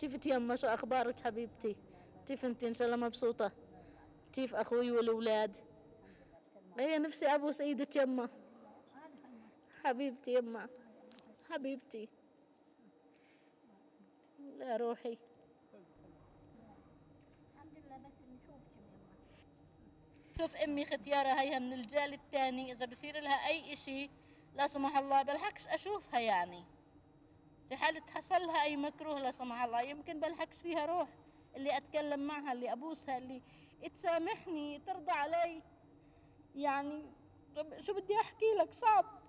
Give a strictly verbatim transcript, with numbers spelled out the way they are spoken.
كيف يما؟ شو أخبارك حبيبتي؟ كيف انت؟ إن شاء الله مبسوطة؟ كيف أخوي والأولاد؟ هي نفسي أبوس إيدك يما. حبيبتي يما، حبيبتي، لا روحي. الحمد لله بس نشوفك يما. شوف أمي ختيارة هيها من الجال الثاني، إذا بصير لها أي إشي لا سمح الله بالحكش أشوفها، يعني في حالة حصل لها أي مكروه لا سمح الله يمكن بالحكش فيها روح، اللي أتكلم معها، اللي أبوسها، اللي تسامحني، ترضى علي، يعني شو بدي أحكي لك؟ صعب.